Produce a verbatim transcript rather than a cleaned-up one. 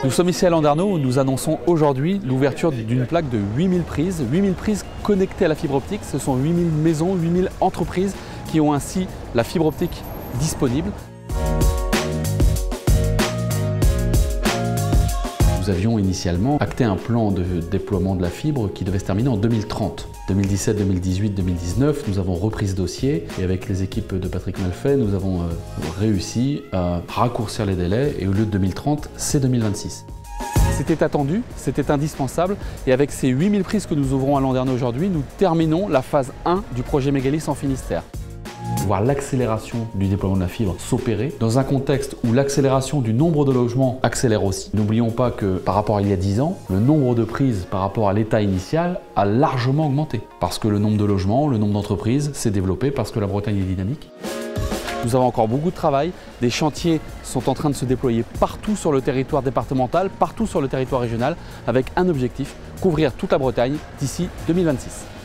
Nous sommes ici à Landerneau où nous annonçons aujourd'hui l'ouverture d'une plaque de huit mille prises. huit mille prises connectées à la fibre optique. Ce sont huit mille maisons, huit mille entreprises qui ont ainsi la fibre optique disponible. Nous avions initialement acté un plan de déploiement de la fibre qui devait se terminer en deux mille trente. deux mille dix-sept, deux mille dix-huit, deux mille dix-neuf, nous avons repris ce dossier et avec les équipes de Patrick Malfait, nous avons réussi à raccourcir les délais et au lieu de deux mille trente, c'est deux mille vingt-six. C'était attendu, c'était indispensable et avec ces huit mille prises que nous ouvrons à Landerneau aujourd'hui, nous terminons la phase un du projet Mégalis en Finistère. Voir l'accélération du déploiement de la fibre s'opérer dans un contexte où l'accélération du nombre de logements accélère aussi. N'oublions pas que par rapport à il y a dix ans, le nombre de prises par rapport à l'état initial a largement augmenté. Parce que le nombre de logements, le nombre d'entreprises s'est développé parce que la Bretagne est dynamique. Nous avons encore beaucoup de travail. Des chantiers sont en train de se déployer partout sur le territoire départemental, partout sur le territoire régional, avec un objectif, couvrir toute la Bretagne d'ici deux mille vingt-six.